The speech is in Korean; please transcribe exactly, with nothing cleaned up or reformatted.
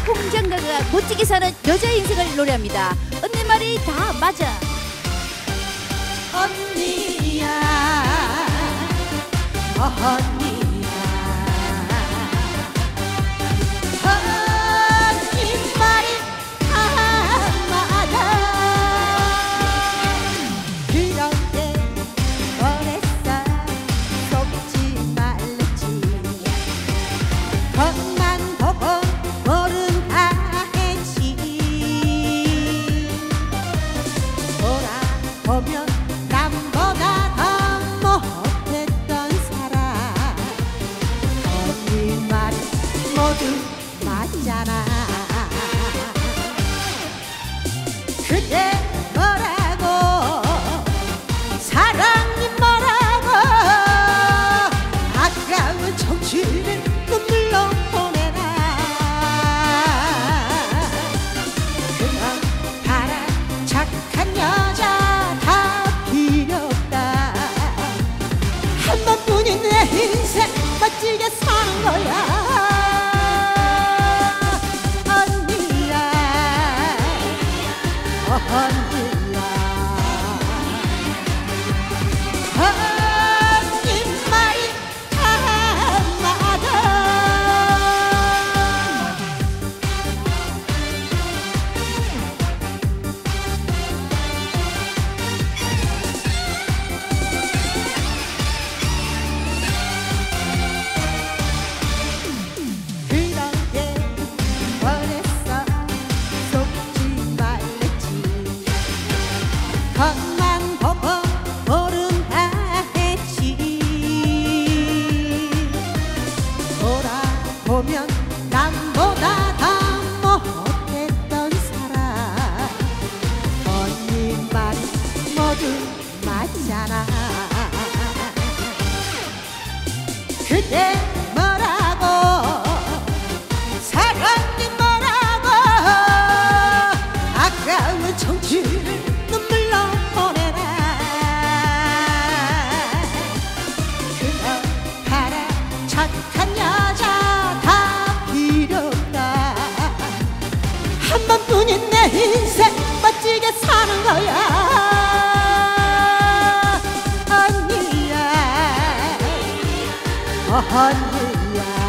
홍장가가 멋지게 사는 여자 인생을 노래합니다. 언니 말이 다 맞아. 언니야 언니야 언니 말이 다 맞아. 그런데 어렸어 속지 말랬지. 겉만 보고 모른다 했지. 돌아보면 남보다 더 못했던 사람. 언니 말이 모두 맞잖아. 그대 뭐라고 사랑이 뭐라고 아까운 청춘을 눈물로 보내라. 그런 바람 착한 여자 다 필요 없다. 한 번뿐인 내 인생 멋지게 사는 거야. 언니야 언니야 언니 말이 다 맞아. 그렇게 원했어 속지 말랬지. 겉만 보고 모른다 했지. 돌아보면 남보다 더 못했던 사람. 언니 말이 모두 맞잖아. 그대 뭐라고 사랑이 뭐라고 아까운 청춘을 눈물로 보내라. 그런 바람 착한 여자 다 필요 없다. 한 번뿐인 내 인생 멋지게 사는 거야. 언니야 언니야